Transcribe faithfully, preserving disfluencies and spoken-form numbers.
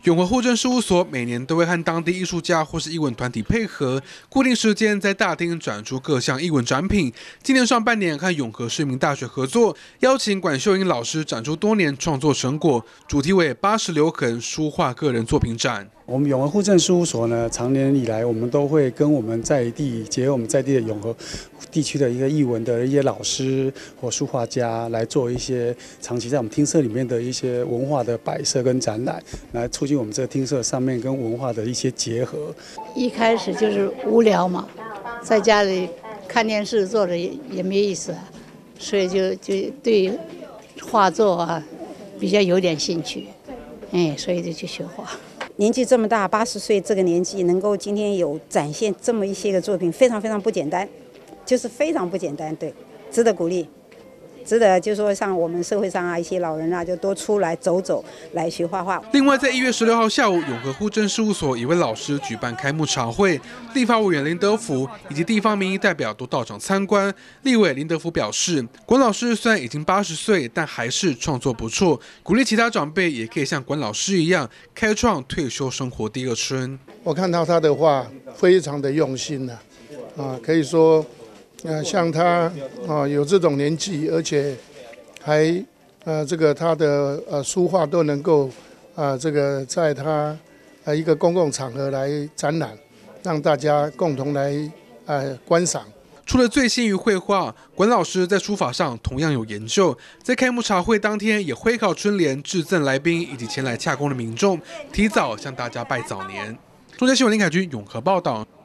永和户政事务所每年都会和当地艺术家或是艺文团体配合，固定时间在大厅展出各项艺文展品。今年上半年和永和市民大学合作，邀请管秀英老师展出多年创作成果，主题为八十留痕书画个人作品展。 我们永和户政事务所呢，常年以来我们都会跟我们在地结合我们在地的永和地区的一个艺文的一些老师或书画家来做一些长期在我们厅舍里面的一些文化的摆设跟展览，来促进我们这个厅舍上面跟文化的一些结合。 一开始就是无聊嘛，在家里看电视坐着也也没意思啊，所以就就对画作啊比较有点兴趣，哎，所以就去学画。 年纪这么大，八十岁这个年纪，能够今天有展现这么一些个作品，非常非常不简单，就是非常不简单，对，值得鼓励，值得就是说像我们社会上啊一些老人啊，就多出来走走，来学画画。 另外，在一月十六号下午，永和户政事务所一位老师举办开幕茶会，立法委员林德福以及地方民意代表都到场参观。立委林德福表示，管老师虽然已经八十岁，但还是创作不错，鼓励其他长辈也可以像管老师一样，开创退休生活第二春。 我看到他的画非常的用心了，啊，可以说。呃，像他啊，有这种年纪，而且还呃，这个他的呃书画都能够啊，这个在他呃一个公共场合来展览，让大家共同来呃观赏。 除了醉心于绘画，管老师在书法上同样有研究。在开幕茶会当天，也挥考春联致赠来宾以及前来洽公的民众，提早向大家拜早年。中嘉新闻林凯君永和报道。